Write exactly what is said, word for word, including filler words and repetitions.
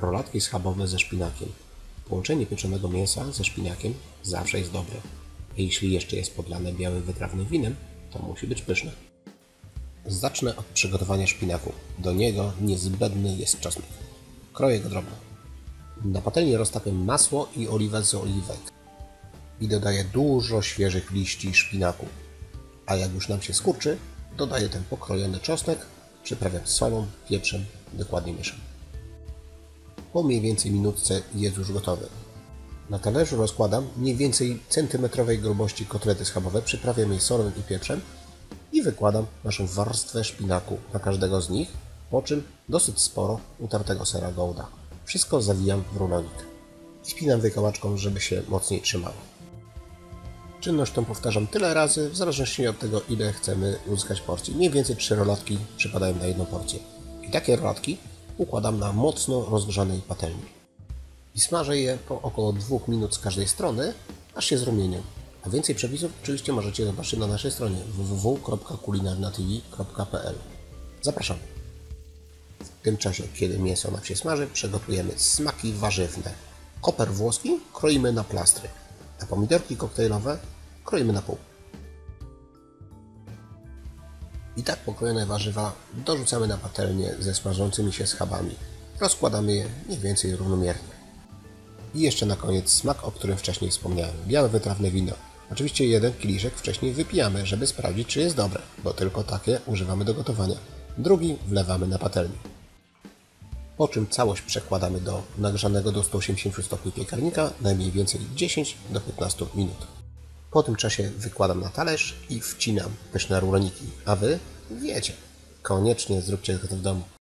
Rolatki schabowe ze szpinakiem. Połączenie pieczonego mięsa ze szpinakiem zawsze jest dobre. A jeśli jeszcze jest podlane białym wytrawnym winem, to musi być pyszne. Zacznę od przygotowania szpinaku. Do niego niezbędny jest czosnek. Kroję go drobno. Na patelni roztapię masło i oliwę z oliwek. I dodaję dużo świeżych liści szpinaku. A jak już nam się skurczy, dodaję ten pokrojony czosnek, przyprawiam solą, pieprzem, dokładnie mieszam. Po mniej więcej minutce jest już gotowy. Na talerzu rozkładam mniej więcej centymetrowej grubości kotlety schabowe, przyprawiam je solą i pieprzem i wykładam naszą warstwę szpinaku na każdego z nich, po czym dosyć sporo utartego sera Gouda. Wszystko zawijam w rulonik i spinam wykałaczką, żeby się mocniej trzymało. Czynność tą powtarzam tyle razy, w zależności od tego, ile chcemy uzyskać porcji. Mniej więcej trzy rolatki przypadają na jedną porcję. I takie rolatki układam na mocno rozgrzanej patelni. I smażę je po około dwóch minut z każdej strony, aż się zrumienią. A więcej przepisów oczywiście możecie zobaczyć na naszej stronie w w w kropka kulinarnatv kropka p l. Zapraszam. W tym czasie, kiedy mięso nam się smaży, przygotujemy smaki warzywne. Koper włoski kroimy na plastry, a pomidorki koktajlowe kroimy na pół. I tak pokrojone warzywa dorzucamy na patelnię ze smażącymi się schabami. Rozkładamy je mniej więcej równomiernie. I jeszcze na koniec smak, o którym wcześniej wspomniałem. Białe wytrawne wino. Oczywiście jeden kieliszek wcześniej wypijamy, żeby sprawdzić, czy jest dobre, bo tylko takie używamy do gotowania. Drugi wlewamy na patelnię. Po czym całość przekładamy do nagrzanego do stu osiemdziesięciu stopni piekarnika na mniej więcej dziesięć do piętnastu minut. Po tym czasie wykładam na talerz i wcinam pyszne ruloniki, a Wy wiecie, koniecznie zróbcie to w domu.